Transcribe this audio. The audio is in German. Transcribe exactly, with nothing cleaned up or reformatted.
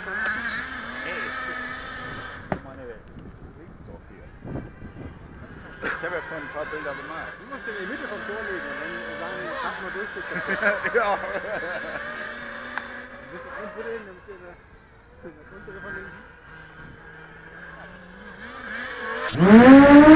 Hey, meine Welt. Du liegst doch hier. Ich habe ja schon ein paar Bilder gemalt. Du musst in die Mitte vom Tor legen und dann sagen, ich hab mal durchgekommen. Ja. Ein bisschen einbuddeln, damit ihr das untere von den